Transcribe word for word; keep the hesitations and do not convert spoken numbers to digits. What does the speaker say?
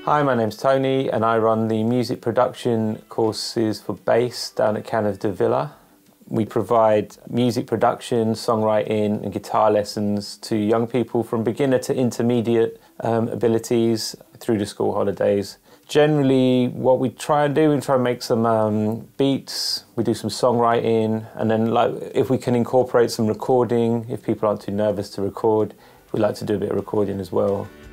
Hi, my name's Tony and I run the music production courses for BACE down at Cannes de Villa. We provide music production, songwriting and guitar lessons to young people from beginner to intermediate um, abilities through the school holidays. Generally, what we try and do, we try and make some um, beats, we do some songwriting, and then like if we can incorporate some recording, if people aren't too nervous to record, we like to do a bit of recording as well.